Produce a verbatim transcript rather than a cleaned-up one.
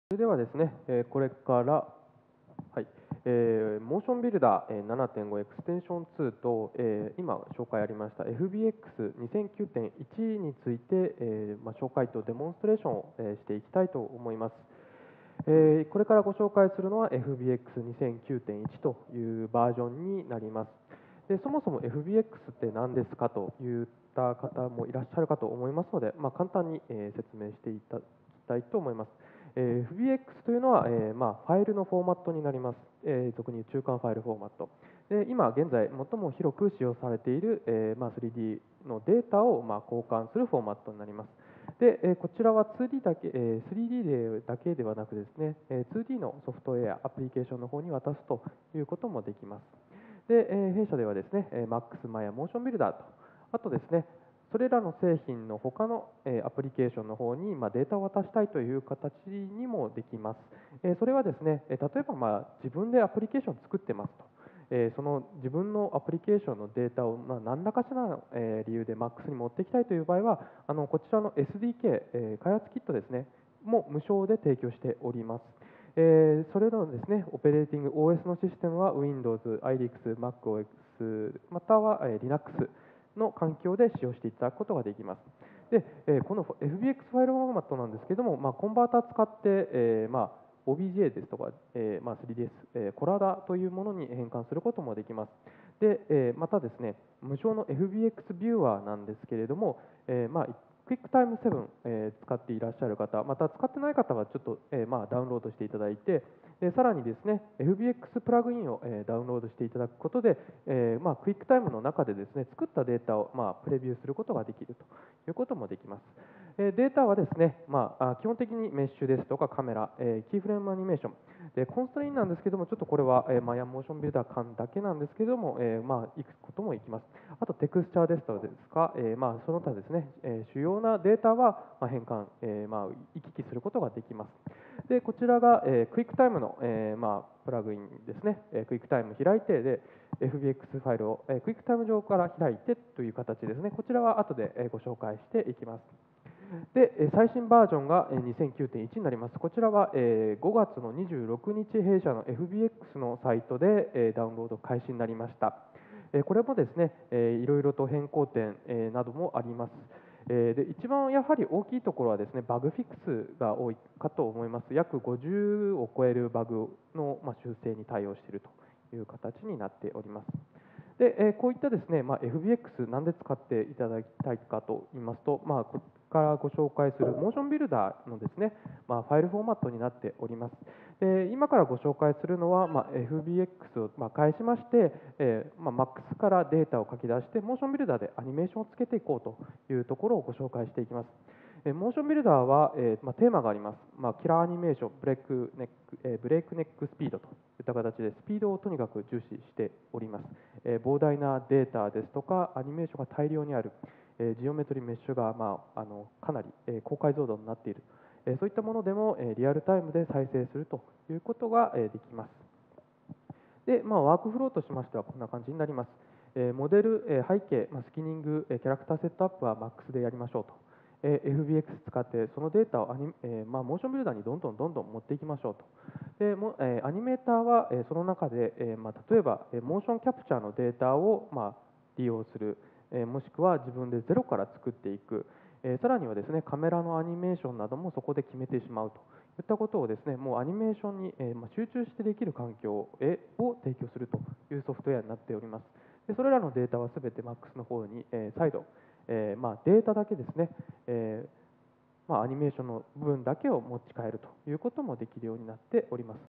それではですね、えーこれから、はいえーモーションビルダーえーななてんごエクステンションツーと、えー今紹介ありました エフビーエックスにせんきゅうてんいち について、えーまあ、紹介とデモンストレーションを、えーしていきたいと思います。えーこれからご紹介するのは エフビーエックスにせんきゅうてんいち というバージョンになります。でそもそも エフビーエックス って何ですかといった方もいらっしゃるかと思いますので、まあ、簡単に、えー説明していただきたいと思います。えー エフビーエックス というのは、えーまあ、ファイルのフォーマットになります。えー俗に言う中間ファイルフォーマット。で今現在最も広く使用されている、えーまあ、スリーディー のデータを、まあ、交換するフォーマットになります。で、えーこちらは ツーディー だけ、えースリーディー でだけではなくですね、えー ツーディー のソフトウェア、アプリケーションの方に渡すということもできます。で、えー弊社ではですね、えー マックス マヤモーションビルダーと、あとですね、それらの製品の他の、えーアプリケーションの方に、まあ、データを渡したいという形にもできます。えーそれはですね、えー例えば、まあ、自分でアプリケーションを作ってますと。えーその自分のアプリケーションのデータを、まあ、何らかしらの、えー理由で マックス に持っていきたいという場合は、あのこちらの エスディーケー、えー開発キットですね、も無償で提供しております。えーそれらのですね、オペレーティング オーエス のシステムは Windows、アイリックス、MacOS、または、えー Linux の環境で使用していただくことができます。で、えーこの エフビーエックス ファイルフォーマットなんですけども、まあ、コンバータ使って、えーまあ、オービージェー ですとか、えーまあ、スリーディーエス、えー、コラダというものに変換することもできます。で、えーまたですね、無償の エフビーエックス ビューワーなんですけれども、えーまあ、クイックタイムセブン、えー使っていらっしゃる方、また使ってない方はちょっと、えーまあ、ダウンロードしていただいて、でさらにですね、エフビーエックス プラグインを、えーダウンロードしていただくことで、えーまあ、クイックタイムの中でですね、作ったデータを、まあ、プレビューすることができるということもできます。えーデータはですね、まあ、あ基本的にメッシュですとかカメラ、えーキーフレームアニメーション、でコンストレインなんですけども、ちょっとこれは、えーマヤモーションビルダー間だけなんですけども、えーまあ、いくこともいきます。あと、テクスチャーですとかですか、えーまあ、その他ですね、えー主要なデータは、まあ、変換、えーまあ、行き来することができます。で、こちらが、えークイックタイムの、えーまあ、プラグインですね、えークイックタイム開いて、で、エフビーエックス ファイルを、えークイックタイム上から開いてという形ですね。こちらは後で、えーご紹介していきます。で、えー最新バージョンがえーにせんきゅうてんいちになります。こちらは、えーごがつのにじゅうろくにち、弊社の エフビーエックス のサイトで、えーダウンロード開始になりました。えーこれもですね、えーいろいろと変更点、えーなどもあります。えーで一番やはり大きいところはですね、バグフィックスが多いかと思います。約ごじゅうを超えるバグの、まあ、修正に対応しているという形になっております。で、えーこういったですね、まあ、エフビーエックス なんで使っていただきたいかと言いますと、まあ、ここからご紹介するモーションビルダーのですね、まあ、ファイルフォーマットになっております。で今からご紹介するのは、まあ、エフビーエックス をまあ返しまして、えーまあ、マックス からデータを書き出して、モーションビルダーでアニメーションをつけていこうというところをご紹介していきます。えーモーションビルダーは、えーまあ、テーマがあります。まあ、キラーアニメーション、ブレイクネック、えーブレイクネックスピードといった形で、スピードをとにかく重視しております。えー膨大なデータですとか、アニメーションが大量にある、えージオメトリメッシュが、まあ、あのかなり、えー高解像度になっている、えーそういったものでも、えーリアルタイムで再生するということが、えーできます。で、まあ、ワークフローとしましてはこんな感じになります。えーモデル、えー背景、まあ、スキニング、えーキャラクターセットアップは マックス でやりましょうと。えー エフビーエックス 使ってそのデータをアニ、えーまあ、モーションビルダーにどんどんどんどん持っていきましょうと。でもえーアニメーターは、えーその中で、えーまあ、例えば、えーモーションキャプチャーのデータを、まあ、利用する、えーもしくは自分でゼロから作っていく、えーさらにはですね、カメラのアニメーションなどもそこで決めてしまうといったことをですね、もうアニメーションに、えーまあ、集中してできる環境へを提供するというソフトウェアになっております。でそれらのデータはすべて マックス の方に、えー再度、えーまあ、データだけですね、えーまあ、アニメーションの部分だけを持ち帰るということもできるようになっております。